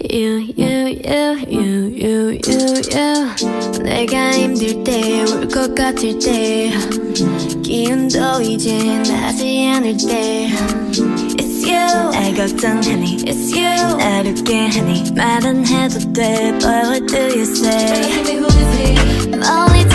내가 힘들 때 울 것 같을 때 기운도 이제 나지 않을 때 It's you 날 걱정하니 It's you 날 웃게 하니 말 안 해도 돼 But what do you say? 멀리